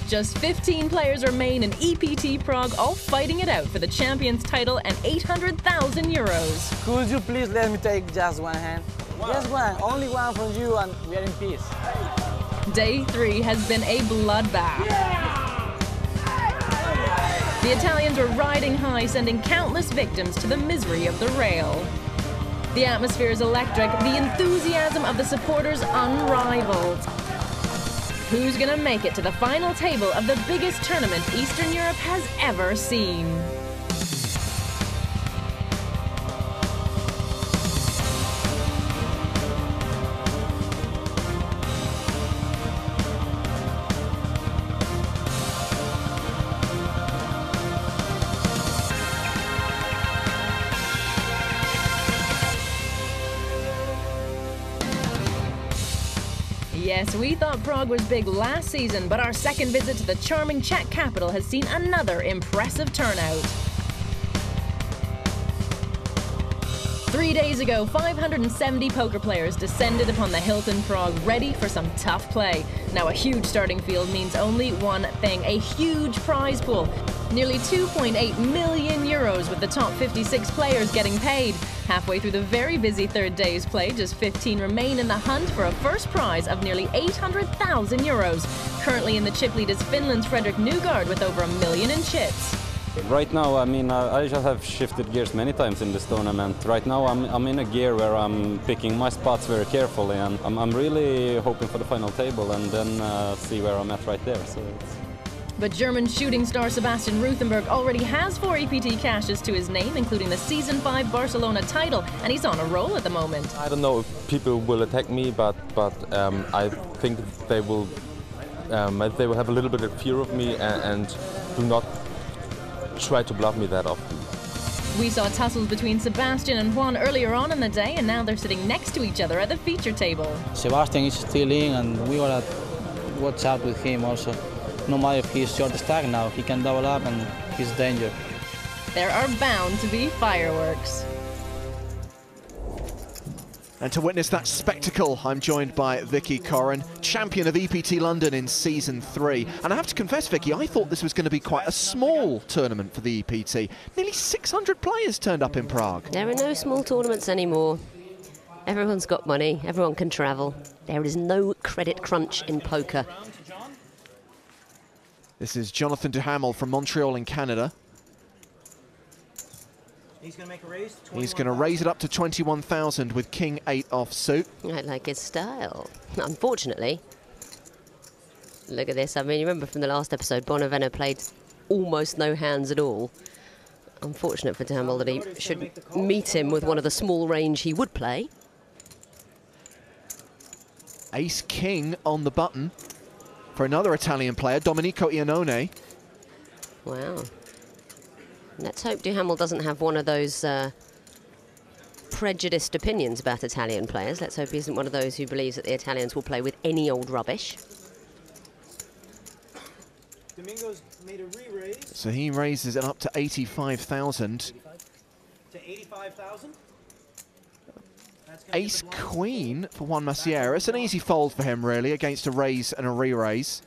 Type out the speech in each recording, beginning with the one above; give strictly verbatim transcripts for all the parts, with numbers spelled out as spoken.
Just fifteen players remain in E P T Prague, all fighting it out for the champions title and eight hundred thousand euros. Could you please let me take just one hand? Wow. Just one, only one from you, and we are in peace. Day three has been a bloodbath. Yeah! The Italians were riding high, sending countless victims to the misery of the rail. The atmosphere is electric, the enthusiasm of the supporters unrivaled. Who's gonna make it to the final table of the biggest tournament Eastern Europe has ever seen? Yes, we thought Prague was big last season, but our second visit to the charming Czech capital has seen another impressive turnout. Three days ago, five hundred seventy poker players descended upon the Hilton Prague, ready for some tough play. Now, a huge starting field means only one thing, a huge prize pool. Nearly two point eight million euros, with the top fifty-six players getting paid. Halfway through the very busy third day's play, just fifteen remain in the hunt for a first prize of nearly eight hundred thousand euros. Currently in the chip lead is Finland's Fredrik Nygård with over a million in chips. Right now, I mean, uh, I just have shifted gears many times in this tournament. Right now, I'm, I'm in a gear where I'm picking my spots very carefully, and I'm, I'm really hoping for the final table and then uh, see where I'm at right there. So it's... But German shooting star Sebastian Ruthenberg already has four E P T cashes to his name, including the Season five Barcelona title, and he's on a roll at the moment. I don't know if people will attack me, but but um, I think they will um, they will have a little bit of fear of me and, and do not try to bluff me that often. We saw tussles between Sebastian and Juan earlier on in the day, and now they're sitting next to each other at the feature table. Sebastian is still in, and we gotta watch out with him also. No matter if he's short stack now, he can double up and he's danger. There are bound to be fireworks. And to witness that spectacle, I'm joined by Vicky Coren, champion of E P T London in Season three. And I have to confess, Vicky, I thought this was going to be quite a small tournament for the E P T. Nearly six hundred players turned up in Prague. There are no small tournaments anymore. Everyone's got money, everyone can travel. There is no credit crunch in poker. This is Jonathan Duhamel from Montreal in Canada. He's going to make a raise. He's going to raise it up to twenty-one thousand with King eight off suit. I like his style. Unfortunately, look at this. I mean, you remember from the last episode, Bonavena played almost no hands at all. Unfortunate for Duhamel that he should meet him with one of the small range he would play. Ace King on the button for another Italian player, Domenico Iannone. Wow. Let's hope Duhamel doesn't have one of those uh, prejudiced opinions about Italian players. Let's hope he isn't one of those who believes that the Italians will play with any old rubbish. Domingo's made a re-raise. So he raises it up to eighty-five thousand. To eighty-five thousand. Ace Queen for Juan Maciera. It's an easy fold for him, really, against a raise and a re-raise.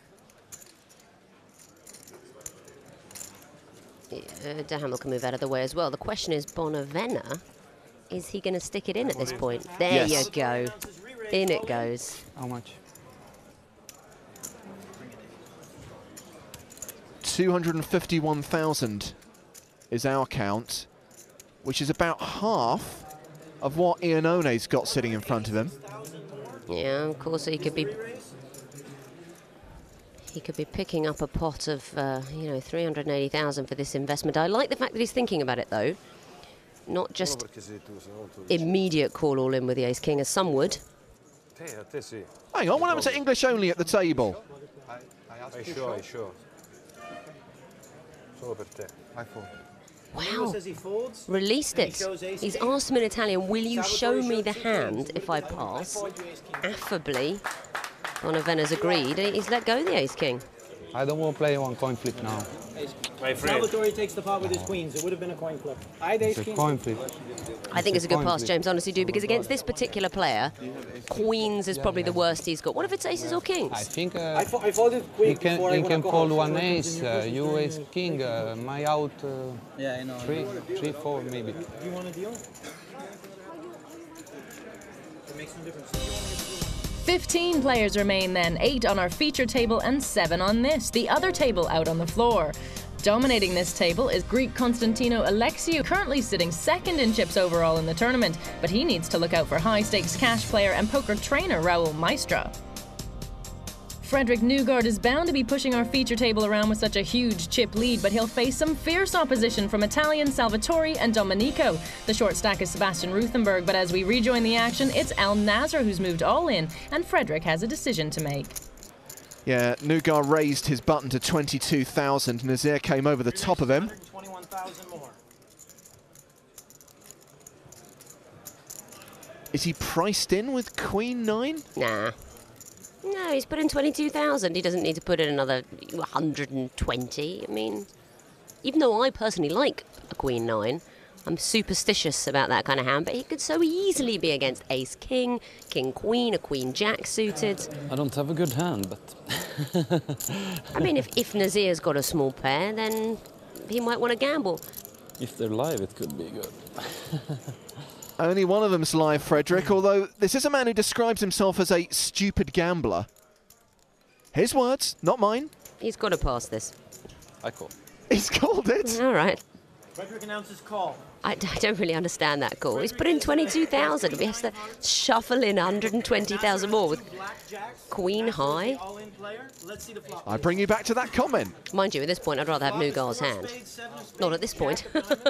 Uh, Duhamel can move out of the way as well. The question is, Bonavena, is he going to stick it in at this point? There yes. you go. In it goes. How much? two hundred fifty-one thousand is our count, which is about half of what Iannone's got sitting in front of him. Yeah, of course he could be he could be picking up a pot of uh, you know, three hundred eighty thousand for this investment. I like the fact that he's thinking about it though, not just immediate call all in with the Ace King as some would. Hang on, what happened to English only at the table? Wow, released it. He's asked him in Italian, will you show me the hand if I pass? Affably, Bonavena's agreed, and he's let go the Ace King. I don't want to play one coin flip now. My friend. Salvatore takes the pot with his queens. It would have been a coin flip. I It's a coin flip. I think it's a good pass, James, honestly do, because against this particular player, queens is probably the worst he's got. What if it's aces or kings? I think uh, I, fo I folded queen you can, before you I can went fold home. one ace, uh, you ace king, uh, my out uh, Yeah, I know. three, three, four maybe. Do you want a deal? It makes no difference. fifteen players remain then, eight on our feature table and seven on this, the other table out on the floor. Dominating this table is Greek Konstantino Alexiou, currently sitting second in chips overall in the tournament, but he needs to look out for high-stakes cash player and poker trainer Raul Maestra. Frederick Newgaard is bound to be pushing our feature table around with such a huge chip lead, but he'll face some fierce opposition from Italian Salvatore and Domenico. The short stack is Sebastian Ruthenberg, but as we rejoin the action, it's Al Nasser who's moved all in, and Frederick has a decision to make. Yeah, Newgaard raised his button to twenty-two thousand. Nazir came over the top of him. twenty-one thousand more. Is he priced in with Queen nine? Nah. No, he's put in twenty-two thousand. He doesn't need to put in another one hundred twenty. I mean, even though I personally like a Queen nine, I'm superstitious about that kind of hand, but he could so easily be against Ace King, King Queen, a Queen Jack suited. I don't have a good hand, but... I mean, if, if Nazir's got a small pair, then he might want to gamble. If they're live, it could be good. Only one of them's live, Frederick, although this is a man who describes himself as a stupid gambler. His words, not mine. He's got to pass this. I call. He's called it. All right. Frederick announces call. I, I don't really understand that call. He's put in twenty-two thousand. He has to shuffle in one hundred twenty thousand more with Queen high. I bring you back to that comment. Mind you, at this point, I'd rather have Newgar's hand. Not at this point.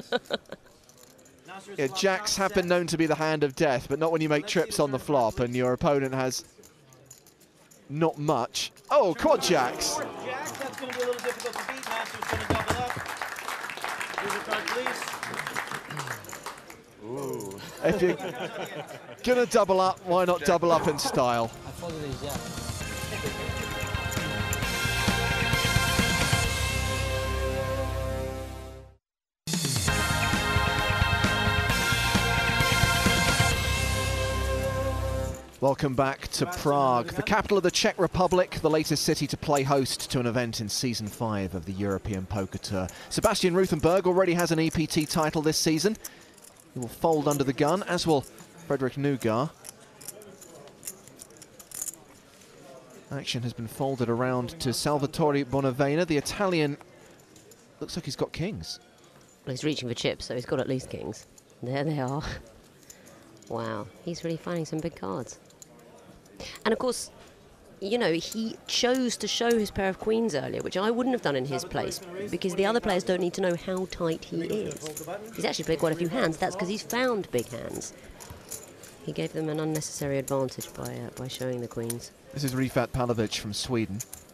Yeah, jacks have been known to be the hand of death, but not when you make trips on the flop and your opponent has not much. Oh, quad jacks. Jacks, that's going to be a little difficult to beat. Master's going to double up. Here's a card, please. Ooh. If you're going to double up, why not double up in style? I folded his jack. Welcome back to Prague, the capital of the Czech Republic, the latest city to play host to an event in Season five of the European Poker Tour. Sebastian Ruthenberg already has an E P T title this season. He will fold under the gun, as will Frederick Newgaard. Action has been folded around to Salvatore Bonavena. The Italian looks like he's got kings. Well, he's reaching for chips, so he's got at least kings. There they are. Wow, he's really finding some big cards. And of course, you know, he chose to show his pair of queens earlier, which I wouldn't have done in his place, because the other players don't need to know how tight he is. He's actually played quite a few hands. That's because he's found big hands. He gave them an unnecessary advantage by uh, by showing the queens. This is Rifat Pavlovic from Sweden.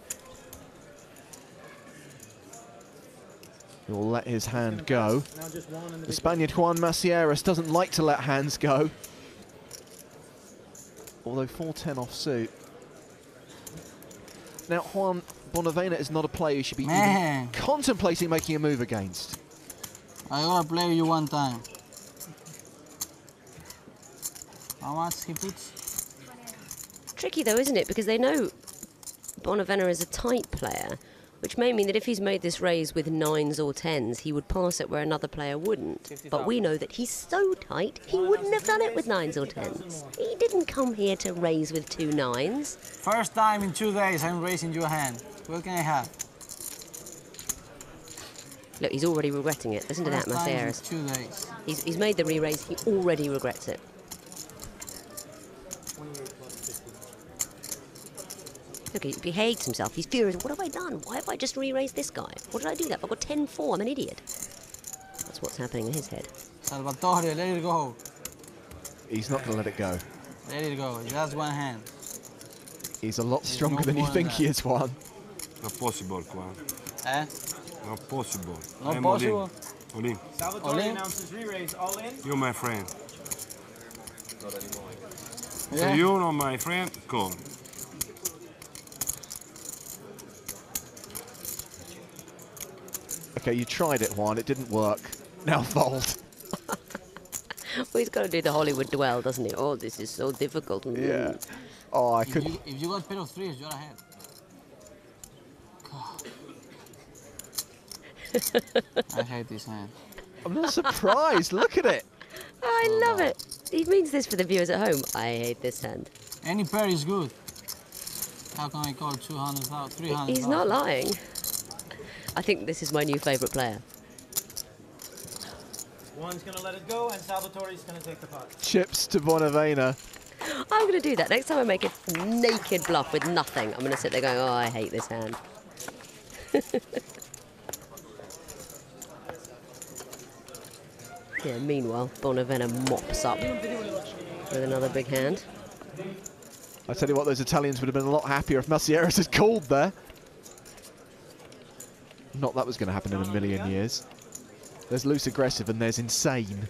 He will let his hand go. The Spaniard Juan Macieras doesn't like to let hands go. Although four ten offsuit. Now, Juan Bonavena is not a player you should be even contemplating making a move against. I gotta play you one time. How much he puts? Tricky though, isn't it? Because they know Bonavena is a tight player, which may mean that if he's made this raise with nines or tens, he would pass it where another player wouldn't. But we know that he's so tight, he wouldn't have done it with nines or tens. He didn't come here to raise with two nines. First time in two days I'm raising your hand. What can I have? Look, he's already regretting it. Listen to that, First time in Macieras. two days. He's, he's made the re-raise, he already regrets it. Look, he, he hates himself. He's furious. What have I done? Why have I just re-raised this guy? What did I do that? I've got ten four. I'm an idiot. That's what's happening in his head. Salvatore, let it go. He's not going to let it go. Let it go. Just one hand. He's a lot There's stronger no than you more think than he that. is, Juan. Not possible, Juan. Eh? Not possible. Not I'm possible? All in. Salvatore All in? announces re-raise. All in. You're my friend. Yeah. So you're not my friend? Call. A Okay, you tried it, Juan. It didn't work. Now fold. Well, he's got to do the Hollywood dwell, doesn't he? Oh, this is so difficult. Mm. Yeah. Oh, I If could. you, if you got pair of threes, you're ahead. I hate this hand. I'm not surprised. Look at it. I love it. He means this for the viewers at home. I hate this hand. Any pair is good. How can I call two hundred thousand, three hundred thousand? He's not lying. I think this is my new favourite player. One's going to let it go, and Salvatore's going to take the pot. Chips to Bonavena. I'm going to do that. Next time I make a naked bluff with nothing, I'm going to sit there going, oh, I hate this hand. Yeah, meanwhile, Bonavena mops up with another big hand. I tell you what, those Italians would have been a lot happier if Macieras had called there. Not that was going to happen in a million years. There's loose aggressive and there's insane.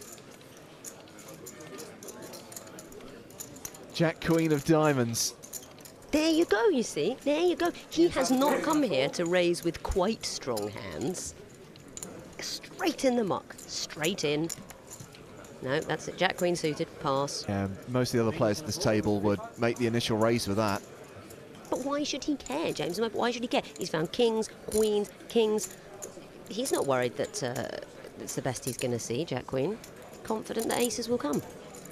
Jack Queen of Diamonds. There you go, you see. There you go. He has not come here to raise with quite strong hands. Straight in the muck. Straight in. No, that's it. Jack Queen suited. Pass. Yeah, most of the other players at this table would make the initial raise with that. But why should he care, James? Why should he care? He's found kings, queens, kings. He's not worried that uh, it's the best he's going to see, Jack Queen. Confident that aces will come.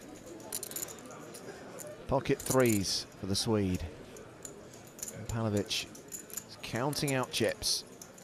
Pocket threes for the Swede. And Pavlovic is counting out chips.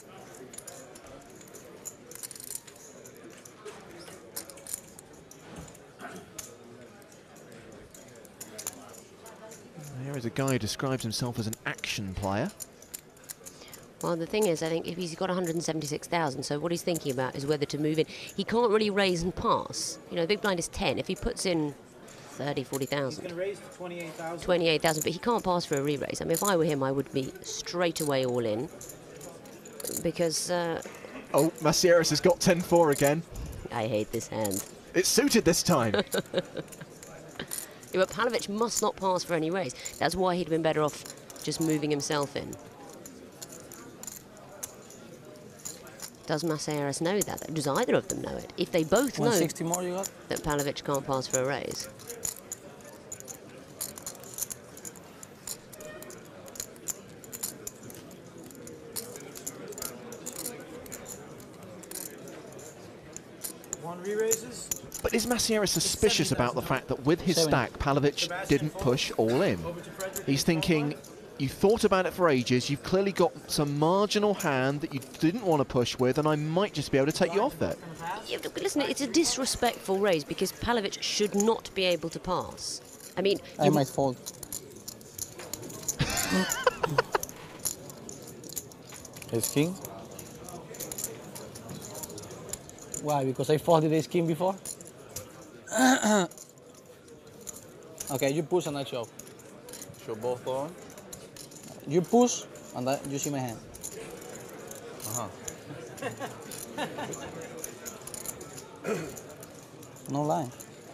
Here is a guy who describes himself as an action player. Well, the thing is, I think if he's got one hundred seventy-six thousand, so what he's thinking about is whether to move in. He can't really raise and pass. You know, big blind is ten. If he puts in thirty, forty thousand. He's going to raise to twenty-eight thousand. twenty-eight thousand, but he can't pass for a re-raise. I mean, if I were him, I would be straight away all in. Because... Uh, oh, Macieras has got ten four again. I hate this hand. It's suited this time. Yeah, but Pavlovic must not pass for any raise. That's why he'd been better off just moving himself in. Does Macieras know that? Does either of them know it? If they both know more you got? that Pavlovic can't pass for a raise. One re-raises. But is Macieras suspicious about the fact that with his stack, Pavlovic didn't push all in? He's thinking, you thought about it for ages, you've clearly got some marginal hand that you didn't want to push with, and I might just be able to take you off it. Yeah, but listen, it's a disrespectful raise because Pavlovic should not be able to pass. I mean... I might fold. Ace king? Why? Because I folded ace king before? Okay, you push and I chop. Show both on. You push and I, you see my hand. Uh-huh. No line.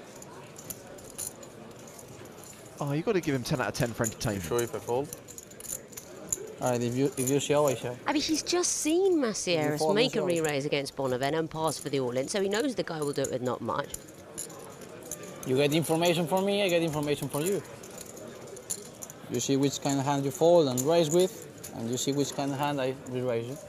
Oh, you've got to give him ten out of ten for entertainment. Show if I fold. Alright, if you if you show, I show. I mean, he's just seen Macieras fold make as a well. re-raise against Bonavena and pass for the all-in, so he knows the guy will do it with not much. You get information from me, I get information from you. You see which kind of hand you fold and raise with, and you see which kind of hand I re-raise it.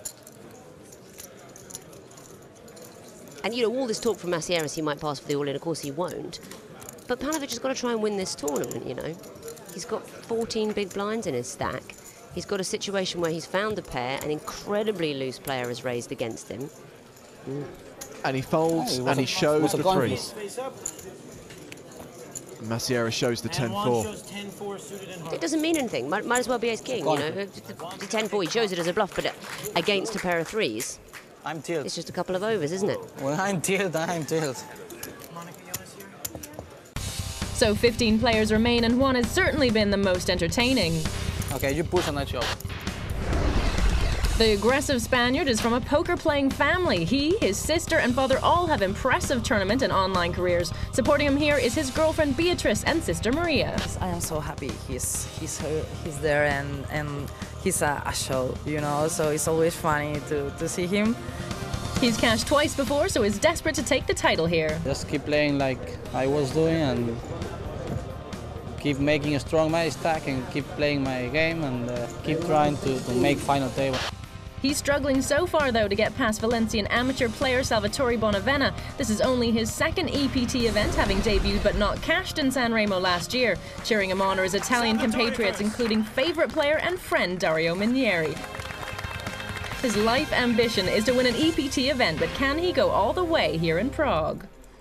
And, you know, all this talk from Macieras, he might pass for the all-in, of course he won't. But Pavlovic has got to try and win this tournament, you know. He's got fourteen big blinds in his stack. He's got a situation where he's found a pair, an incredibly loose player has raised against him. Mm. And he folds, Hey, and he a- shows the confidence. threes. Face up. Macieras shows the And ten one four. shows ten four suited and It heart. doesn't mean anything. Might, might as well be ace king, you know. The ten four, he shows it as a bluff, but against a pair of threes, I'm tilted. it's just a couple of overs, isn't it? When I'm tilted, I'm tilted. Monica Jonas here. So fifteen players remain, and one has certainly been the most entertaining. Okay, you push and I chop. The aggressive Spaniard is from a poker-playing family. He, his sister, and father all have impressive tournament and online careers. Supporting him here is his girlfriend Beatrice and sister Maria. I am so happy he's he's uh, he's there and and he's a, a show, you know. So it's always funny to, to see him. He's cashed twice before, so is desperate to take the title here. Just keep playing like I was doing and keep making a strong match stack and keep playing my game and uh, keep trying to, to make final table. He's struggling so far, though, to get past Valencian amateur player Salvatore Bonavena. This is only his second E P T event, having debuted but not cashed in San Remo last year. Cheering him on are his Italian compatriots, including favourite player and friend Dario Minieri. His life ambition is to win an E P T event, but can he go all the way here in Prague?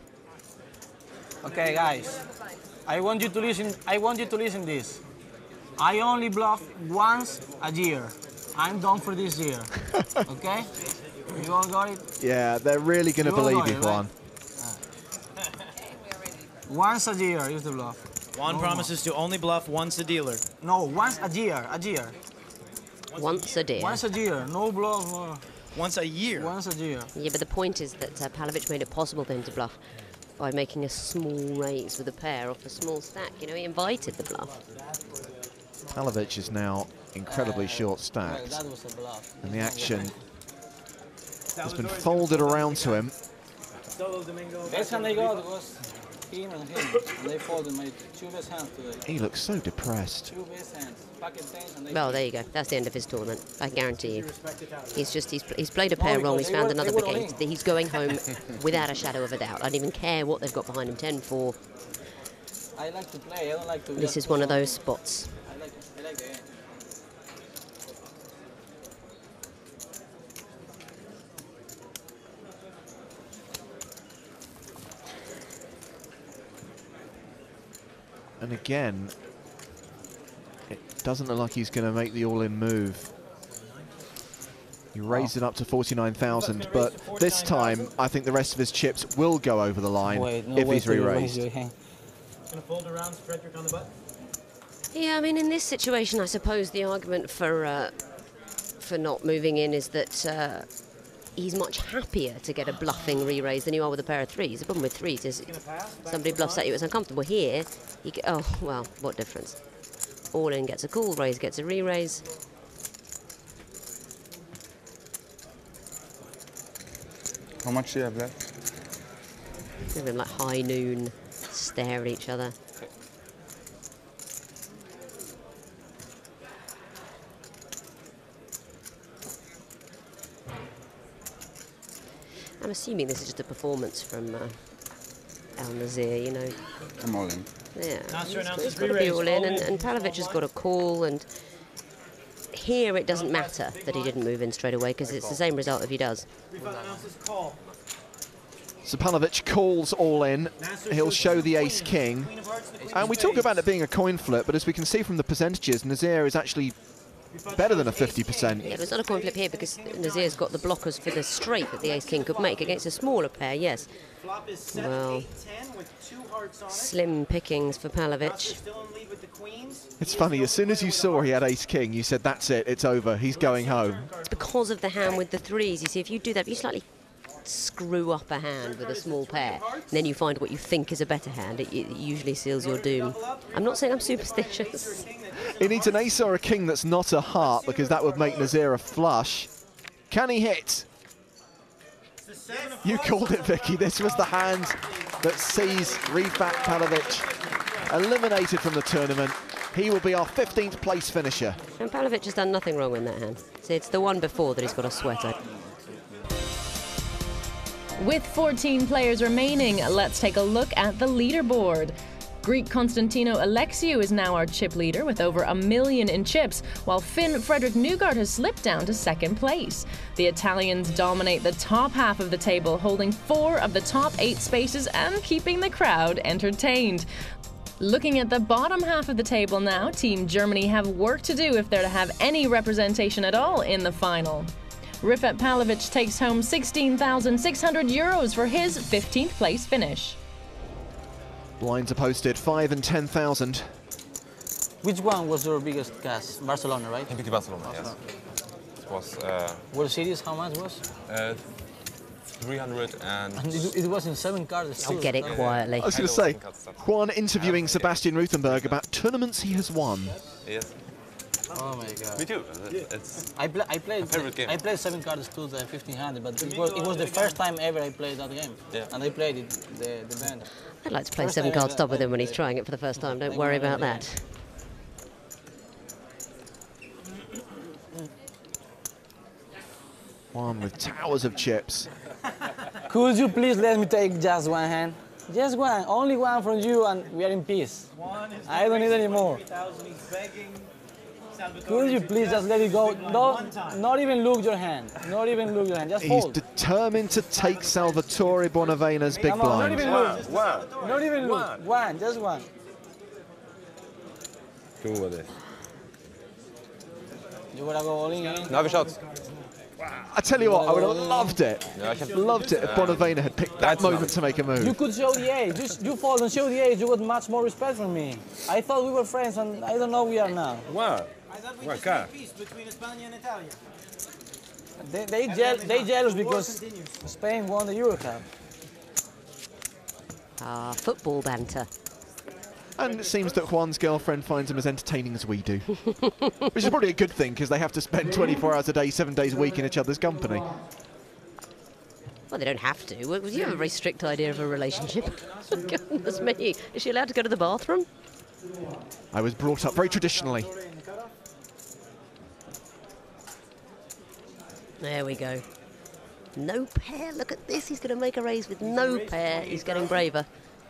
Okay, guys, I want you to listen. I want you to listen this. I only bluff once a year. I'm done for this year. Okay? You all got it? Yeah, they're really going to believe you, Juan. Right? Once a year is the bluff. Juan no promises more. to only bluff once a dealer. No, once a year, a year. Once a year. Once a year, no bluff. Uh, once a year? Once a year. Yeah, but the point is that uh, Pavlovic made it possible for him to bluff by making a small raise with a pair off a small stack. You know, he invited the bluff. Pavlovic is now incredibly uh, short stacked, that was a bluff. and the action has been folded around to him. Best hand they got was him and him, and they folded my two best hands today. He looks so depressed. Two best hands. Pocket tens and they Well, there you go. That's the end of his tournament. I guarantee you. He's just he's, he's played a pair wrong. He's found another big eight. He's going home without a shadow of a doubt. I don't even care what they've got behind him. ten four. I like to play. I don't like to. This is one of those spots. I like, I like the game. And again, it doesn't look like he's going to make the all-in move. He raised it up to forty-nine thousand, but this time I think the rest of his chips will go over the line Wait, no if he's re-raised. Gonna fold around Frederick on the butt? Yeah, I mean, in this situation, I suppose the argument for uh, for not moving in is that uh, he's much happier to get a bluffing re-raise than you are with a pair of threes. The problem with threes is somebody bluffs at you, it's uncomfortable. Here, you get, oh, well, what difference? All in gets a call, raise gets a re-raise. How much do you have left? Give them like high noon, stare at each other. I'm assuming this is just a performance from uh, Al Nazir, you know. I'm all in. Yeah, Nasser it's announces got to be re-raise, all in, all and, in. and Pavlovic has got a call, and here it doesn't matter that he didn't move in straight away, because it's the same result if he does. So Pavlovic calls all in. He'll show the ace-king. And we talk about it being a coin flip, but as we can see from the percentages, Nazir is actually better than a fifty percent. Yeah, but it's not a coin flip here because Nazir's got the blockers for the straight that the ace-king could make against a smaller pair, yes. Well, slim pickings for Pavlovic. It's funny, as soon as you saw he had ace-king, you said, that's it, it's over, he's going home. It's because of the hand with the threes. You see, if you do that, you slightly screw up a hand with a small pair, and then you find what you think is a better hand, it, it usually seals your doom. I'm not saying I'm superstitious. He needs an ace or a king that's not a heart, because that would make Nazir a flush. Can he hit? You called it, Vicky. This was the hand that sees Rifat Pavlovic eliminated from the tournament. He will be our fifteenth place finisher. And Pavlovic has done nothing wrong in that hand. See, it's the one before that he's got a sweat at. With fourteen players remaining, let's take a look at the leaderboard. Greek Konstantino Alexiou is now our chip leader with over a million in chips, while Finn Frederick Nygard has slipped down to second place. The Italians dominate the top half of the table, holding four of the top eight spaces and keeping the crowd entertained. Looking at the bottom half of the table now, Team Germany have work to do if they're to have any representation at all in the final. Rifat Pavlovic takes home sixteen thousand six hundred euros for his fifteenth place finish. Blinds are posted, five and ten thousand. Which one was your biggest cash? Barcelona, right? E P T Barcelona, yes. It was uh, World Series, how much was? uh, three hundred and... And it, it was in seven cards still. I'll get it quietly. I was going to say, Juan interviewing Sebastian Ruthenberg about tournaments he has won. Yes. Oh my god. Me too. It's I, play, I played favorite game. I played seven cards to the fifteen hundred, but it was, it was the first time ever I played that game. Yeah. And I played it, the, the band. I'd like to play First seven time card I- stop with him when he's trying it for the first time. Don't worry about that. Juan with towers of chips. Could you please let me take just one hand? Just one, only one from you, and we are in peace. I don't need any more. Could you please just let it go? Don't, not even look your hand. Not even look your hand. Just He's hold. determined to take Salvatore Bonavena's big Come on, not blind. even look. One. Not even look. One, just one. Come over there. You gotta go all in. Eh? Nu har vi shot. I tell you what, I would have loved it. Ja, jag kan- Loved it if Bonavena had picked that That's moment enough. to make a You move. could show the age. You, you fold and show the age. You got much more respect from me. I thought we were friends, and I don't know we are now. One. I thought we One just card. made peace between Spain and Italia. They they, jeal they jealous because Spain won the Euro Cup. Ah, football banter. And it seems that Juan's girlfriend finds him as entertaining as we do. Which is probably a good thing, because they have to spend twenty-four hours a day, seven days a week in each other's company. Well, they don't have to. Well, you have a very strict idea of a relationship. Goodness me. Is she allowed to go to the bathroom? I was brought up very traditionally. There we go. No pair. Look at this. He's going to make a raise with no pair. He's getting braver.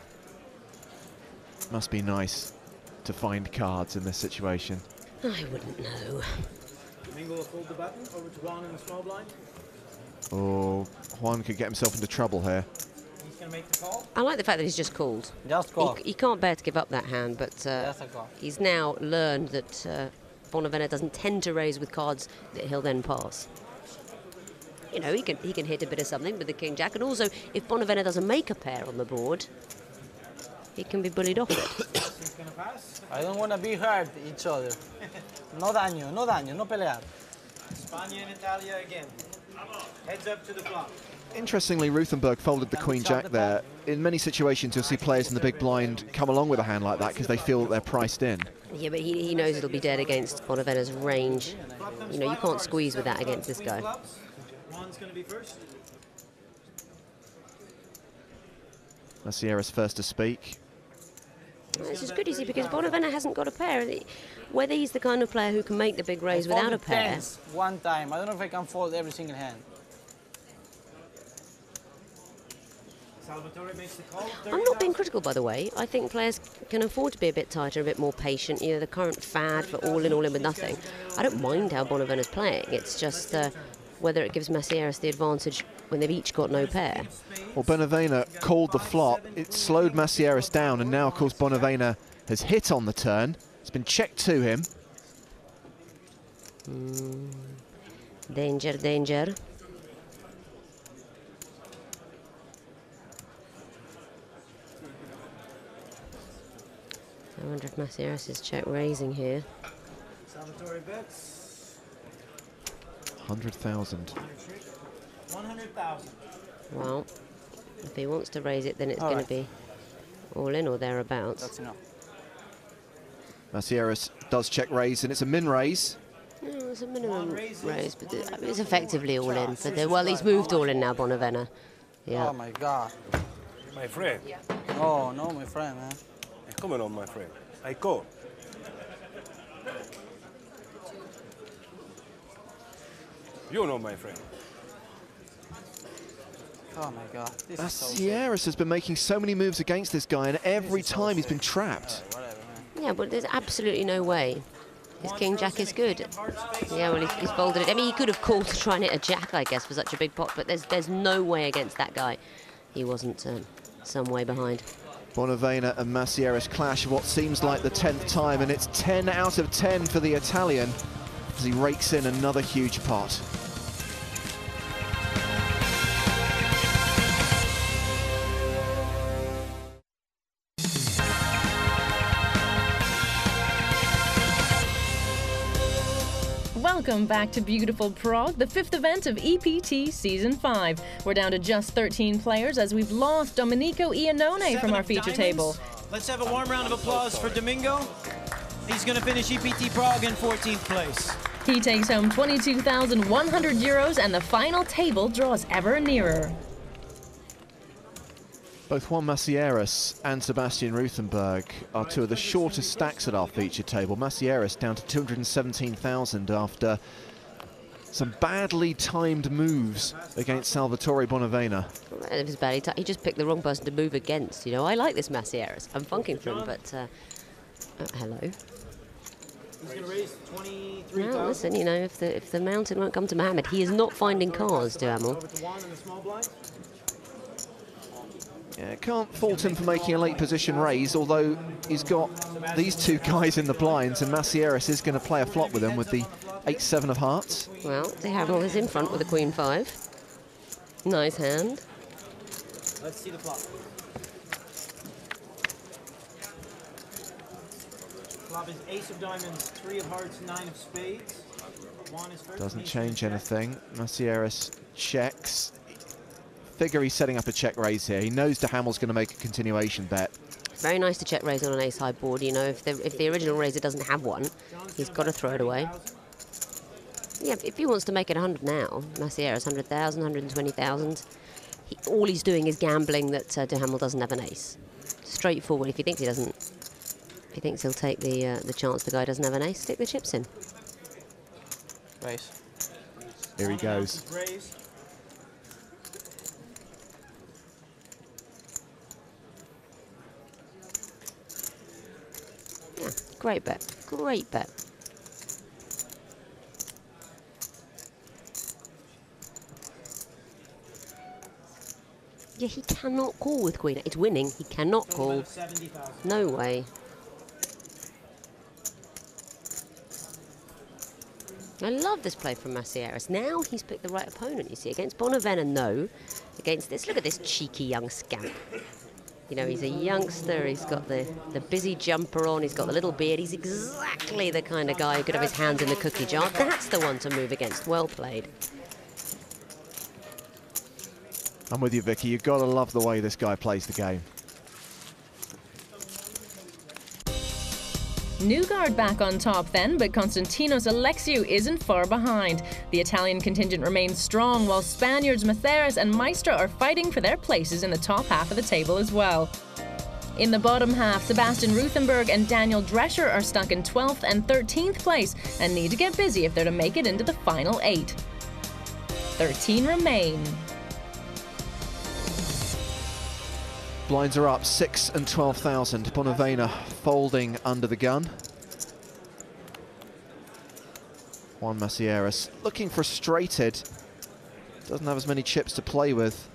Must be nice to find cards in this situation. I wouldn't know. Domingo will fold the button over to Juan in the small blind. Oh, Juan could get himself into trouble here. He's going to make the call. I like the fact that he's just called. Just call. He, he can't bear to give up that hand, but uh, Just a call. he's now learned that uh, Bonavena doesn't tend to raise with cards that he'll then pass. You know, he can he can hit a bit of something with the King Jack, and also if Bonavena doesn't make a pair on the board, he can be bullied off it. He's going to pass. I don't want to be hurt each other. No daño, no daño, no pelear. Spain and Italia again. Heads up to the flop. Interestingly, Ruthenberg folded the Queen Jack there. In many situations, you'll see players in the big blind come along with a hand like that because they feel that they're priced in. Yeah, but he, he knows it'll be dead against Bonavena's range. You know, you can't squeeze with that against this guy. Juan's going to be first. Macieras first to speak. Well, this is good, you see, because Bonavena hasn't got a pair. Whether he's the kind of player who can make the big raise I without a folded pair. tens One time. I don't know if I can fold every single hand. Salvatore makes the call. I'm not being critical, by the way. I think players can afford to be a bit tighter, a bit more patient. You know, the current fad for all in, all in with nothing. I don't mind how Bonavena's playing. It's just uh, whether it gives Macieras the advantage when they've each got no pair. Well, Bonavena called the flop. It slowed Macieras down, and now, of course, Bonavena has hit on the turn. It's been checked to him. Mm. Danger, danger. I wonder if Macieras is check raising here. Salvatore bets. one hundred thousand. one hundred thousand. Well, if he wants to raise it, then it's All going right. to be all in or thereabouts. That's enough. Macieras does check raise, and it's a min raise. No, it's a minimum raise, but it- I mean, it's effectively all in. But the, well, he's moved all in now, Bonavena. Yeah. Oh my God. My friend. Oh no, my friend, man. Come on, my friend. I call. You know, my friend. Oh my God. This is so Macieras has been making so many moves against this guy, and every time he's been trapped. whatever, man. Yeah, but there's absolutely no way. His King Jack is good. Yeah, well, he's, he's folded it. I mean, he could have called to try and hit a Jack, I guess, for such a big pot, but there's there's no way against that guy. He wasn't um, some way behind. Bonavena and Macieras clash what seems like the tenth time, and it's ten out of ten for the Italian as he rakes in another huge pot. Welcome back to beautiful Prague, the fifth event of E P T Season five. We're down to just thirteen players as we've lost Domenico Iannone from our feature table. Let's have a warm round of applause for Domingo. He's going to finish E P T Prague in fourteenth place. He takes home twenty-two thousand one hundred euros, and the final table draws ever nearer. Both Juan Macieras and Sebastian Ruthenberg are two of the shortest stacks at our feature table. Macieras down to two hundred seventeen thousand after some badly timed moves against Salvatore Bonavena. Well, it was badly timed. He just picked the wrong person to move against. You know, I like this Macieras. I'm funking for him, but uh, oh, hello. He's going to raise twenty-three thousand. Well, listen, you know, if the if the mountain won't come to Mohammed, he is not finding cars, Duhamel. Yeah, can't fault him for making a late position raise, although he's got these two guys in the blinds, and Macieras is going to play a flop with him with the eight seven of hearts. Well, Duhamel is in front with the queen five. Nice hand. Let's see the flop. Flop is ace of diamonds, three of hearts, nine of spades. Juan is first. Doesn't change anything. Macieras checks. Figure he's setting up a check raise here. He knows Duhamel's going to make a continuation bet. Very nice to check raise on an ace high board. You know, if the if the original raiser doesn't have one, he's got to throw it away. Yeah, if he wants to make it one hundred now, Macieras one hundred thousand, one hundred twenty thousand. He, all he's doing is gambling that uh, Duhamel doesn't have an ace. Straightforward. If he thinks he doesn't, if he thinks he'll take the uh, the chance the guy doesn't have an ace, stick the chips in. Raise. Here he goes. Raise. Yeah, great bet. Great bet. Yeah, he cannot call with queen. It's winning. He cannot call. No way. I love this play from Macieras. Now he's picked the right opponent, you see. Against Bonavena, no. Against this, look at this cheeky young scamp. You know, he's a youngster, he's got the, the busy jumper on, he's got the little beard. He's exactly the kind of guy who could have his hands in the cookie jar. That's the one to move against. Well played. I'm with you, Vicky. You've got to love the way this guy plays the game. Newgard back on top then, but Konstantinos Alexiou isn't far behind. The Italian contingent remains strong, while Spaniards Matheras and Maestro are fighting for their places in the top half of the table as well. In the bottom half, Sebastian Ruthenberg and Daniel Drescher are stuck in twelfth and thirteenth place and need to get busy if they're to make it into the final eight. thirteen remain. Blinds are up, six and twelve thousand. Bonavena folding under the gun. Juan Macieras looking frustrated. Doesn't have as many chips to play with.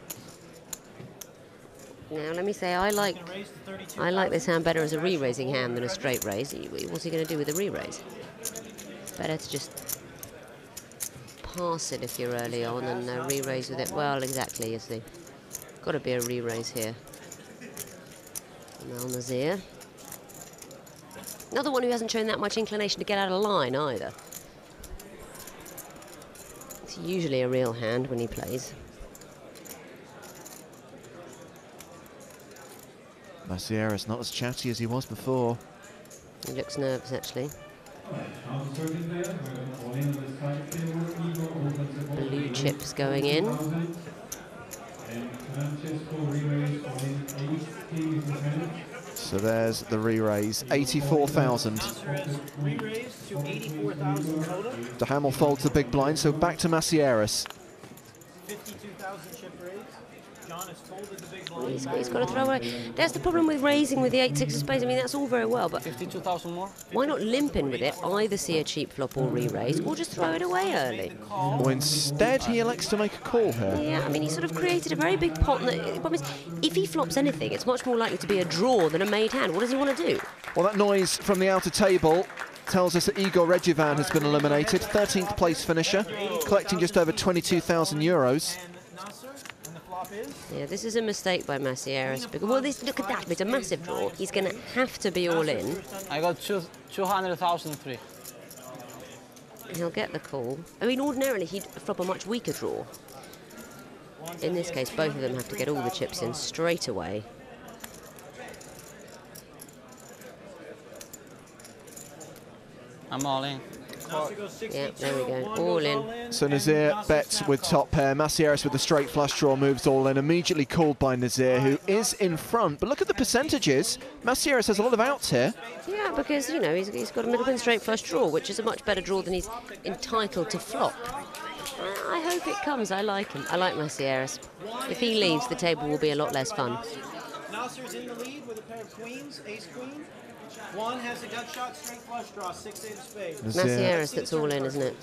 Now, let me say, I like I like this hand better as a re-raising hand than a straight raise. What's he going to do with the re-raise? Better to just pass it if you're early on and uh, re-raise with it. Well, exactly, you see. Got to be a re-raise here. Al Nazir. Another one who hasn't shown that much inclination to get out of line either. It's usually a real hand when he plays. Macieras not as chatty as he was before. He looks nervous, actually. Blue chips going in. So there's the re-raise, eighty-four thousand. Re-raise to eighty-four thousand total. Duhamel folds the big blind, so back to Macieras. fifty-two thousand chip raise. John has folded the big blind. He's, he's got to throw away. That's the problem with raising with the eight six of spades. I mean, that's all very well, but fifty-two thousand more? Why not limp in with it? Either see a cheap flop or re-raise, or just throw it away early. Well, instead, he elects to make a call here. Yeah, I mean, he sort of created a very big pot. And the problem is, if he flops anything, it's much more likely to be a draw than a made hand. What does he want to do? Well, that noise from the outer table tells us that Igor Regivan has been eliminated. thirteenth place finisher, collecting just over twenty-two thousand euros. Yeah, this is a mistake by Macieras. Because, well, this, look at that. It's a massive draw. He's going to have to be all in. I got two, two hundred thousand three. He'll get the call. I mean, ordinarily, he'd flop a much weaker draw. In this case, both of them have to get all the chips in straight away. I'm all in. Yeah, there we go, all in. So Nazir bets with top pair. Macieres with the straight flush draw moves all in, immediately called by Nazir, who is in front. But look at the percentages. Macieres has a lot of outs here. Yeah, because, you know, he's, he's got a middle pin straight flush draw, which is a much better draw than he's entitled to flop. I hope it comes. I like him. I like Macieres. If he leaves, the table will be a lot less fun. Nasser's in the lead with a pair of queens, ace queen. Juan has a gut shot, straight flush draw, six eight of spades. Macieres that's all in, isn't it?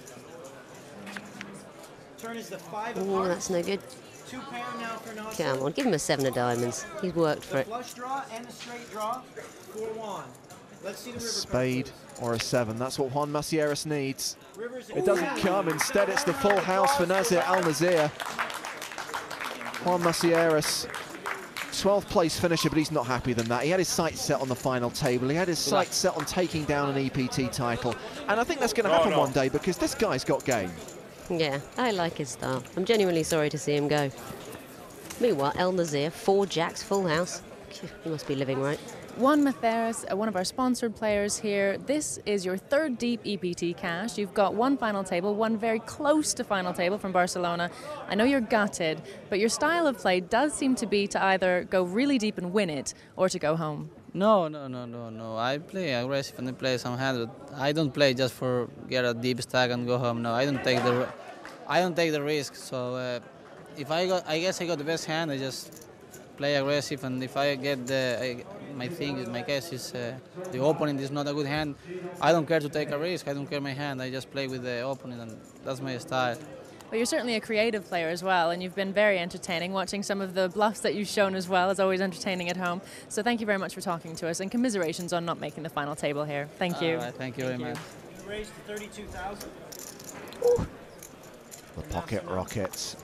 Turn is the five of Oh, hearts. that's no good. Two pair now for Nasser. Come on, give him a seven of diamonds. He's worked for The it. flush draw and the straight draw for Juan. Let's see the A river spade or a seven. That's what Juan Macieres needs. Rivers It doesn't come. Instead, it's the full house for Nazir Al Nazir. Juan Macieres, twelfth place finisher, but he's not happy than that. He had his sights set on the final table. He had his sights set on taking down an E P T title. And I think that's going to happen no. one day because this guy's got game. Yeah, I like his style. I'm genuinely sorry to see him go. Meanwhile, El Nazir, four jacks, full house. He must be living right. Juan Macieres, uh, one of our sponsored players here. This is your third deep E P T cash. You've got one final table, one very close to final table from Barcelona. I know you're gutted, but your style of play does seem to be to either go really deep and win it or to go home. No, no, no, no, no. I play aggressive and I play some hand, but I don't play just for get a deep stack and go home. No, I don't take the, I don't take the risk. So uh, if I got, I guess I got the best hand. I just play aggressive, and if I get the, I, my thing, my case is uh, the opponent is not a good hand. I don't care to take a risk. I don't care my hand. I just play with the opponent, and that's my style. But you're certainly a creative player as well, and you've been very entertaining. Watching some of the bluffs that you've shown as well is always entertaining at home. So thank you very much for talking to us, and commiserations on not making the final table here. Thank you. All right, thank you very much. raised to thirty-two thousand. The pocket rockets.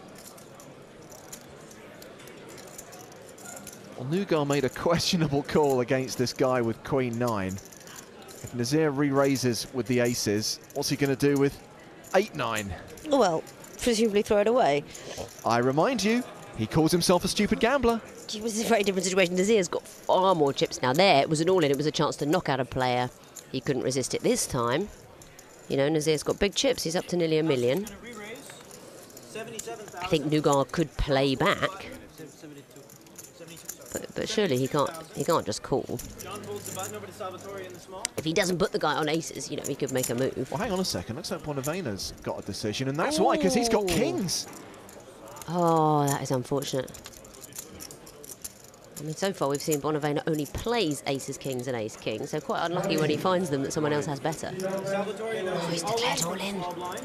Well, Nugar made a questionable call against this guy with Queen nine. If Nazir re-raises with the aces, what's he going to do with eight nine? Well, presumably throw it away. I remind you, he calls himself a stupid gambler. It was a very different situation. Nazir's got far more chips now. There, it was an all-in. It was a chance to knock out a player. He couldn't resist it this time. You know, Nazir's got big chips. He's up to nearly a million. I think Nugar could play back. But, but surely he can't he can't just call. If he doesn't put the guy on aces, you know, he could make a move. Well, hang on a second. Looks like Bonavena's got a decision, and that's why, because he's got kings. Oh, that is unfortunate. I mean, so far we've seen Bonavena only plays aces, kings, and ace king, so quite unlucky when he finds them that someone else has better. Oh, he's declared all in.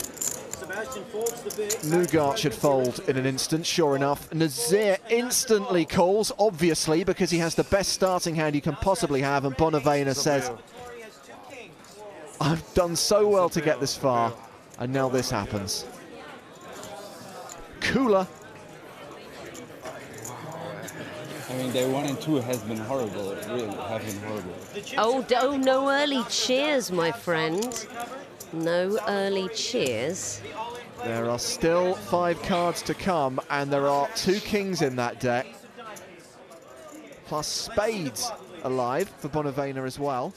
Nugar should fold in an instant, sure enough. Nazir instantly calls, obviously, because he has the best starting hand you can possibly have, and Bonavena says, I've done so well to get this far, and now this happens. Cooler. I mean, their one and two has been horrible, really, have been horrible. Oh, oh, no early cheers, my friend. No early cheers. There are still five cards to come, and there are two kings in that deck. Plus spades alive for Bonavena as well.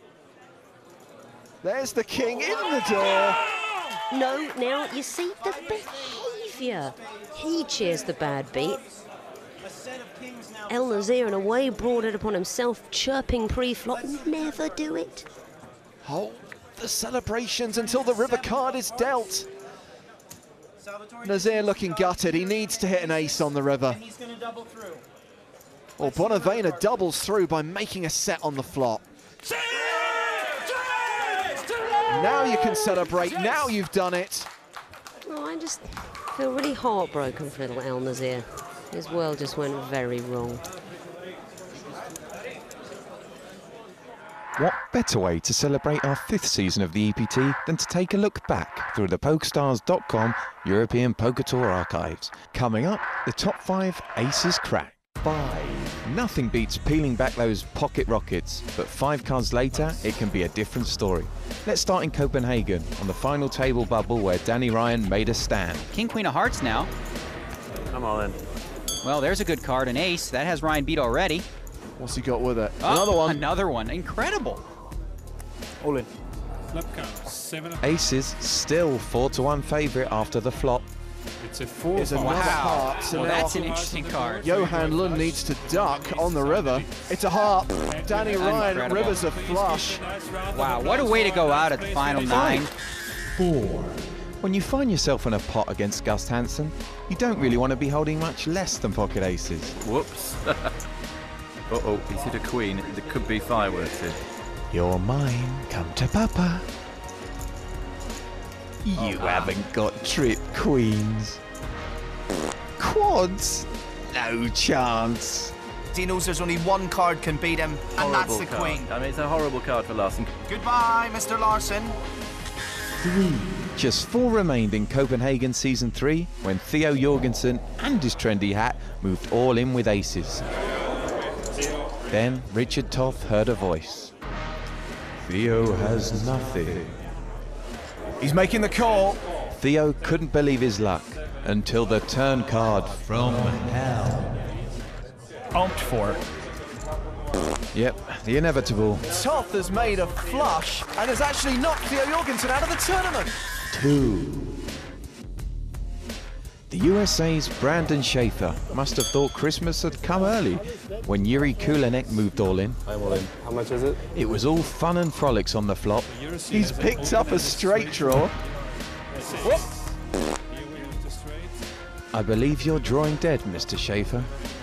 There's the king in the door. No, now, you see the behaviour. He cheers the bad beat. El Nazir, in a way, brought it upon himself, chirping pre-flop. Never do it. Hold the celebrations until the river card is dealt. Nazir looking gutted. He needs to hit an ace on the river. Well, Bonavena doubles through by making a set on the flop. Now you can celebrate. Now you've done it. Oh, I just feel really heartbroken for little El Nazir. His world just went very wrong. What better way to celebrate our fifth season of the E P T than to take a look back through the Pokerstars dot com European Poker Tour archives. Coming up, the top five aces crack. Five. Nothing beats peeling back those pocket rockets, but five cards later, it can be a different story. Let's start in Copenhagen, on the final table bubble where Danny Ryan made a stand. King, Queen of Hearts now. I'm all in. Well, there's a good card, an ace. That has Ryan beat already. What's he got with it? Oh, another one. Another one. Incredible. All in. Flop count, seven. Aces still four to one favourite after the flop. It's a four. It's another heart. So well, now that's an interesting card. Johan Lund needs to duck on the river. It's a heart. Danny Ryan, Incredible. river's a flush. Wow, what a way to go out at the final nine. Four. When you find yourself in a pot against Gus Hansen, you don't really want to be holding much less than pocket aces. Whoops. Uh-oh, he's hit a queen. There could be fireworks here. You're mine, come to Papa. You Oh, haven't got trip queens. Quads? No chance. He knows there's only one card can beat him, and that's the card. queen. I mean, it's a horrible card for Larsen. Goodbye, Mister Larsen. Three. Just four remained in Copenhagen Season three when Theo Jorgensen and his trendy hat moved all in with aces. Then Richard Toth heard a voice. Theo has nothing. He's making the call. Theo couldn't believe his luck until the turn card from hell. Opt for. Yep, the inevitable. Toth has made a flush and has actually knocked Theo Jorgensen out of the tournament. Two. The U S A's Brandon Schaefer must have thought Christmas had come early when Yuri Kulenek moved all in. I'm all in. How much is it? It was all fun and frolics on the flop. He's picked up a straight draw. Whoop. I believe you're drawing dead, Mister Schaefer.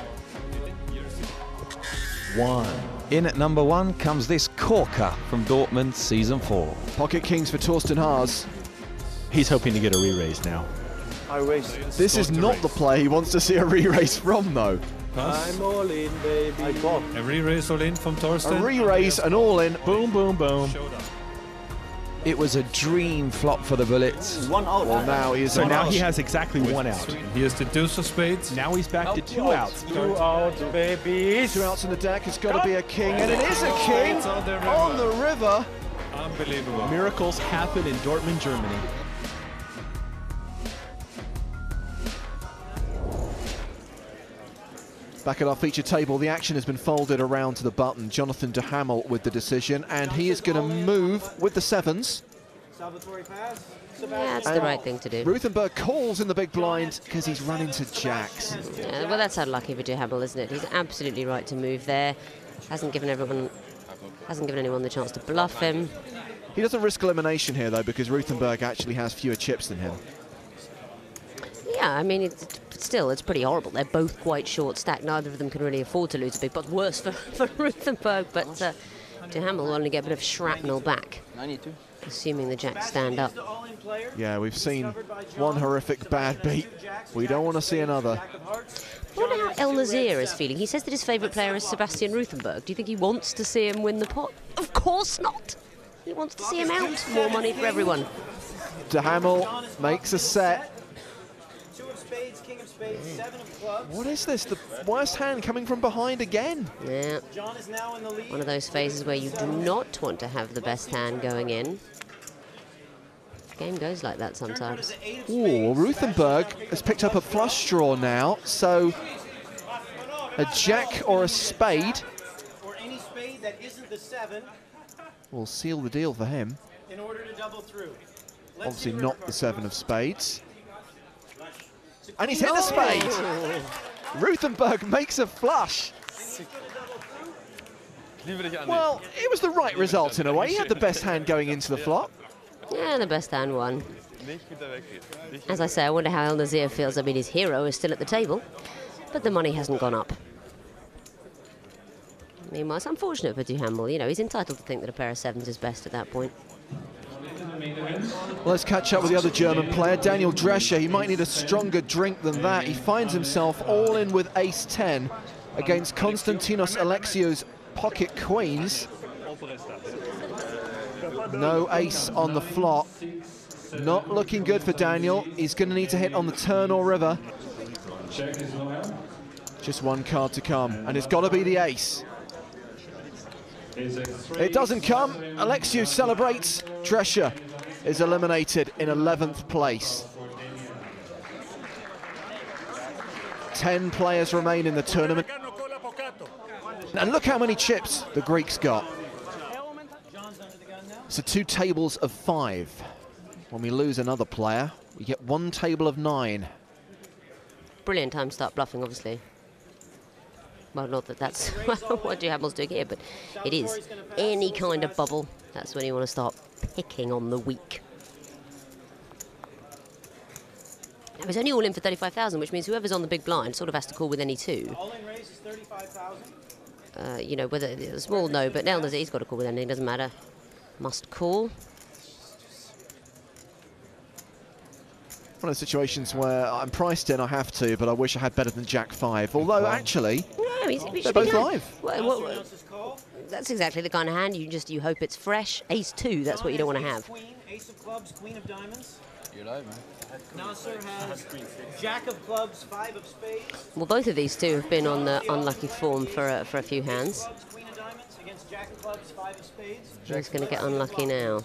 One. In at number one comes this corker from Dortmund Season four. Pocket kings for Torsten Haas. He's hoping to get a re-raise now. I raise. This is not the play he wants to see a re-raise from, though. I'm all in, baby. I got. A re-raise all in from Torsten. A re-raise, an all-in. Boom, boom, boom. It was a dream flop for the Bullets. One out. Well, now he is So on now out. he has exactly one out. Here's the deuce of spades. Now he's back to two outs. Two outs, baby. Two outs in the deck. It's got to be a king, and it is a king It's on the river. on the river. Unbelievable. Miracles happen in Dortmund, Germany. Back at our feature table, the action has been folded around to the button. Jonathan de Hamel with the decision, and he is going to move with the sevens. Salvatore pass. Yeah, that's the right thing to do. Ruthenberg calls in the big blind because he's run into jacks. Yeah, well, that's unlucky for de Hamel, isn't it? He's absolutely right to move there. Hasn't given everyone, hasn't given anyone the chance to bluff him. He doesn't risk elimination here, though, because Ruthenberg actually has fewer chips than him. Yeah, I mean, it's, still, it's pretty horrible. They're both quite short stacked. Neither of them can really afford to lose a big pot. Worse for, for Ruthenberg, but uh, de Hamel will only get a bit of shrapnel back, assuming the jacks stand up. Yeah, we've seen one horrific bad beat. We don't want to see another. I wonder how El Nazir is feeling. He says that his favourite player is Sebastian Ruthenberg. Do you think he wants to see him win the pot? Of course not. He wants to see him out. More money for everyone. De Hamel makes a set. Two of spades, king of spades, seven of clubs. What is this? The worst hand coming from behind again. Yeah. John is now in the lead. One of those phases where you do not want to have the best hand going in. The game goes like that sometimes. Ooh, Ruthenberg has picked up a flush draw now, so a jack or a spade Or any spade that isn't the seven will seal the deal for him. in order to double through. Let's Obviously see not the seven of spades. And he's hit the spade! Ruthenberg makes a flush. Well, it was the right result in a way. He had the best hand going into the flop. Yeah, the best hand won. As I say, I wonder how El Nazir feels. I mean, his hero is still at the table, but the money hasn't gone up. Meanwhile, it's unfortunate for de Hamel. You know, he's entitled to think that a pair of sevens is best at that point. Well, let's catch up with the other German player, Daniel Drescher. He might need a stronger drink than that. He finds himself all in with ace ten against Konstantinos Alexiou's pocket queens. No ace on the flop. Not looking good for Daniel. He's going to need to hit on the turn or river. Just one card to come, and it's got to be the ace. It doesn't come. Alexiou celebrates. Drescher is eliminated in eleventh place. Ten players remain in the tournament. And look how many chips the Greeks got. So two tables of five. When we lose another player, we get one table of nine. Brilliant time to start bluffing, obviously. Well, not that that's what Duhamel's doing here, but it is. Any kind of bubble, that's when you want to start picking on the weak. Now, he's only all in for thirty-five thousand, which means whoever's on the big blind sort of has to call with any two. All-in raise is thirty-five thousand. Uh, you know, whether it's small, no, but now he's got to call with anything, doesn't matter. Must call. One of the situations where I'm priced in, I have to, but I wish I had better than Jack five. Although, actually, no, he's, he they're both live. Well, well, well, that's exactly the kind of hand you just you hope it's fresh. Ace two, that's what you don't want to have. Queen, ace of clubs, queen of diamonds. You're live, man. Nasser has jack of clubs, five of spades. Well, both of these two have been on the unlucky form for a, for a few hands. Queen of diamonds against jack of clubs, five of spades. He's going to get unlucky now.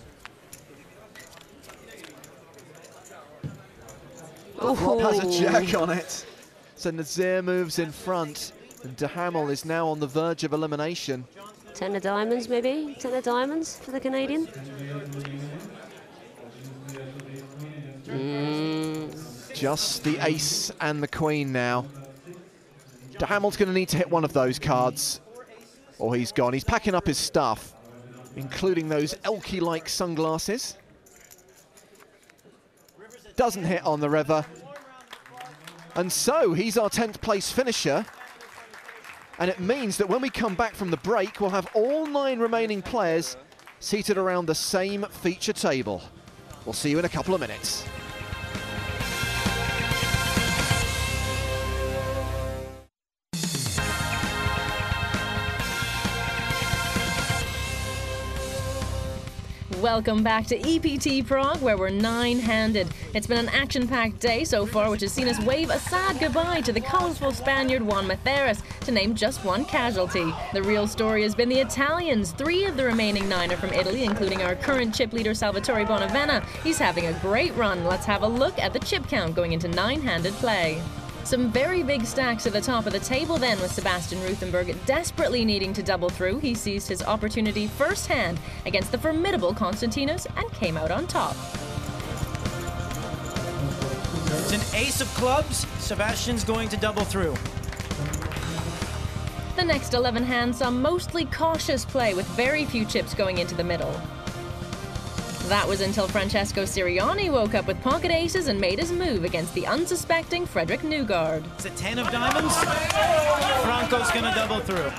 The flop has a jack on it. So Nazir moves in front, and Duhamel is now on the verge of elimination. Ten of diamonds, maybe? Ten of diamonds for the Canadian? Mm. Just the ace and the queen now. Duhamel's going to need to hit one of those cards, or he's gone. He's packing up his stuff, including those Elky-like sunglasses. Doesn't hit on the river. And so he's our tenth place finisher. And it means that when we come back from the break, we'll have all nine remaining players seated around the same feature table. We'll see you in a couple of minutes. Welcome back to E P T Prague, where we're nine-handed. It's been an action-packed day so far, which has seen us wave a sad goodbye to the colourful Spaniard Juan Matheras, to name just one casualty. The real story has been the Italians. Three of the remaining nine are from Italy, including our current chip leader Salvatore Bonavena. He's having a great run. Let's have a look at the chip count going into nine-handed play. Some very big stacks at the top of the table then, with Sebastian Ruthenberg desperately needing to double through. He seized his opportunity firsthand against the formidable Konstantinos and came out on top. It's an ace of clubs. Sebastian's going to double through. The next eleven hands saw mostly cautious play, with very few chips going into the middle. That was until Francesco Siriani woke up with pocket aces and made his move against the unsuspecting Frederick Newgard. It's a ten of diamonds. Franco's going to double through.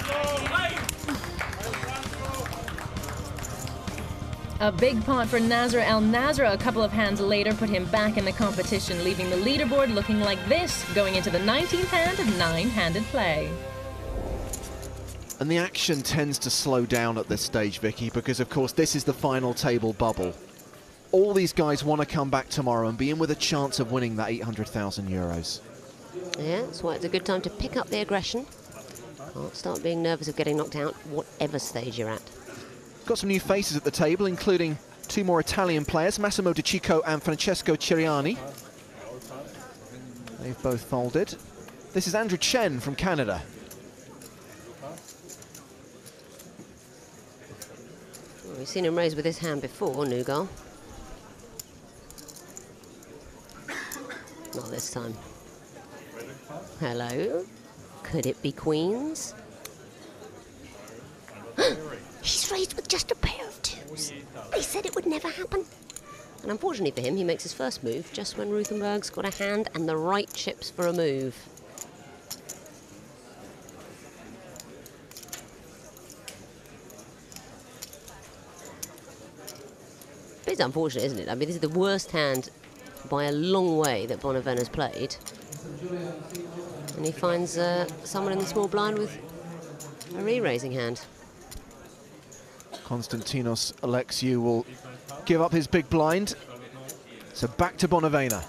A big pot for Nasra El Nasra a couple of hands later put him back in the competition, leaving the leaderboard looking like this, going into the nineteenth hand of nine-handed play. And the action tends to slow down at this stage, Vicky, because of course this is the final table bubble. All these guys want to come back tomorrow and be in with a chance of winning that eight hundred thousand euros. Yeah, that's why it's a good time to pick up the aggression. Can't start being nervous of getting knocked out, whatever stage you're at. Got some new faces at the table, including two more Italian players, Massimo De Chico and Francesco Ciriani. They've both folded. This is Andrew Chen from Canada. Well, we've seen him raise with his hand before, Nugal. Not this time. Hello? Could it be queens? He's raised with just a pair of twos. They said it would never happen. And unfortunately for him, he makes his first move just when Ruthenberg's got a hand and the right chips for a move. But it's unfortunate, isn't it? I mean, this is the worst hand by a long way that Bonavena's played. And he finds uh, someone in the small blind with a re-raising hand. Konstantinos Alexiou will give up his big blind. So back to Bonavena.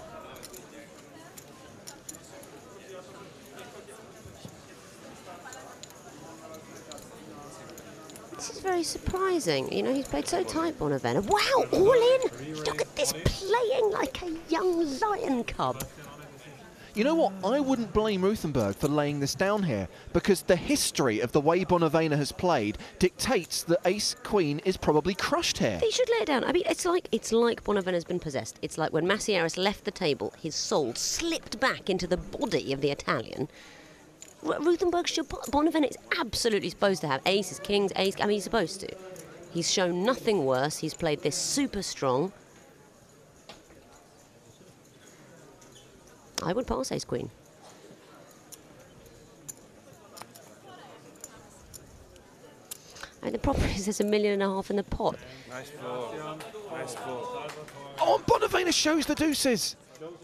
This is very surprising. You know, he's played so tight, Bonavena. Wow, all in! Look at this, playing like a young lion cub. You know what? I wouldn't blame Ruthenberg for laying this down here, because the history of the way Bonavena has played dictates that ace-queen is probably crushed here. He should lay it down. I mean, it's like it's like Bonavena's been possessed. It's like when Massieras left the table, his soul slipped back into the body of the Italian. R Ruthenberg should... Bonavena is absolutely supposed to have aces, kings, ace... I mean, he's supposed to. He's shown nothing worse. He's played this super strong. I would pass ace-queen. I mean, the problem is there's a million and a half in the pot. Nice floor. Nice floor. Oh, and Bonavena shows the deuces.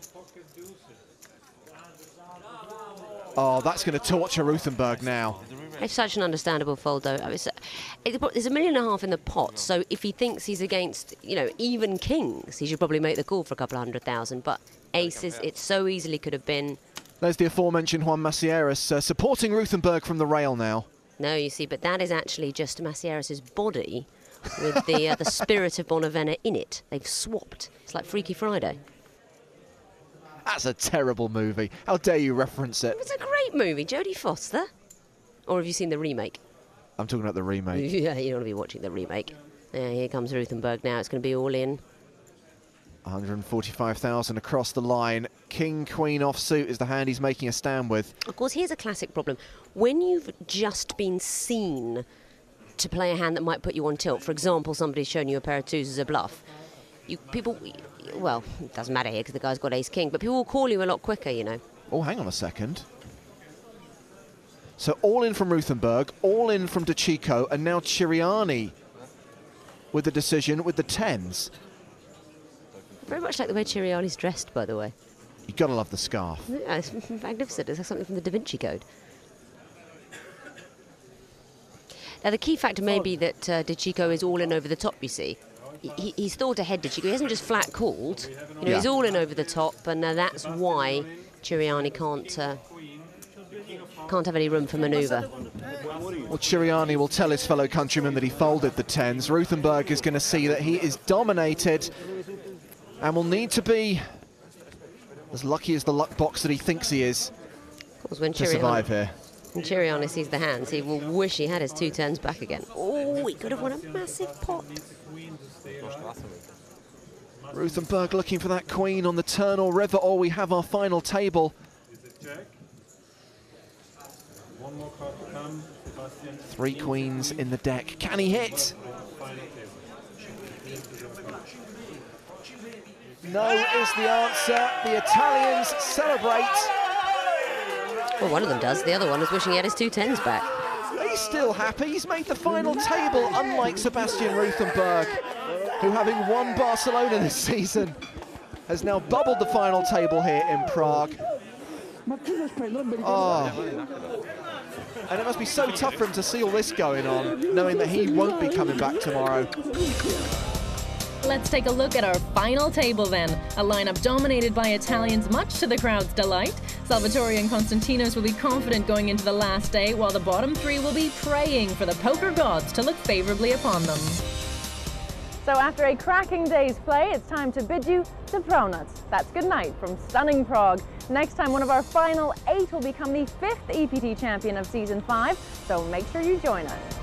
Oh, that's going to torture Ruthenberg now. It's such an understandable fold, though. I mean, there's a million and a half in the pot, so if he thinks he's against, you know, even kings, he should probably make the call for a couple of hundred thousand. But aces, it so easily could have been. There's the aforementioned Juan Massieras uh, supporting Ruthenberg from the rail now. No, you see, but that is actually just Massieras' body with the uh, the spirit of Bonavena in it. They've swapped. It's like Freaky Friday. That's a terrible movie. How dare you reference it? It's a great movie, Jodie Foster. Or have you seen the remake? I'm talking about the remake. Yeah, you don't want to be watching the remake. Yeah, here comes Ruthenberg now. It's going to be all in. one hundred forty-five thousand across the line. King, queen offsuit is the hand he's making a stand with. Of course, here's a classic problem. When you've just been seen to play a hand that might put you on tilt, for example, somebody's shown you a pair of twos as a bluff, you people, well, it doesn't matter here because the guy's got ace-king, but people will call you a lot quicker, you know. Oh, hang on a second. So all in from Ruthenberg, all in from De Chico, and now Ciriani with the decision with the tens. Very much like the way Ciriani's dressed, by the way. You've got to love the scarf. Yeah, it's magnificent. It's like something from the Da Vinci Code. Now, the key factor may be that uh, De Chico is all in over the top, you see. He, he's thought ahead, De Chico. He hasn't just flat called. You know, yeah. He's all in over the top, and uh, that's why Ciriani can't... Uh, Can't have any room for manoeuvre. Well, Ciriani will tell his fellow countrymen that he folded the tens. Ruthenberg is going to see that he is dominated and will need to be as lucky as the luck box that he thinks he is when to Ciriani, survive here. When Ciriani sees the hands, he will wish he had his two tens back again. Oh, he could have won a massive pot. Ruthenberg looking for that queen on the turn or river, or we have our final table. Three queens in the deck. Can he hit? No is the answer. The Italians celebrate. Well, one of them does. The other one is wishing he had his two tens back. He's still happy. He's made the final table, unlike Sebastian Ruthenberg, who, having won Barcelona this season, has now bubbled the final table here in Prague. Oh. And it must be so tough for him to see all this going on, knowing that he won't be coming back tomorrow. Let's take a look at our final table then. A lineup dominated by Italians, much to the crowd's delight. Salvatore and Konstantinos will be confident going into the last day, while the bottom three will be praying for the poker gods to look favorably upon them. So after a cracking day's play, it's time to bid you to Pro Nuts. That's good night from stunning Prague. Next time, one of our final eight will become the fifth E P T champion of season five, so make sure you join us.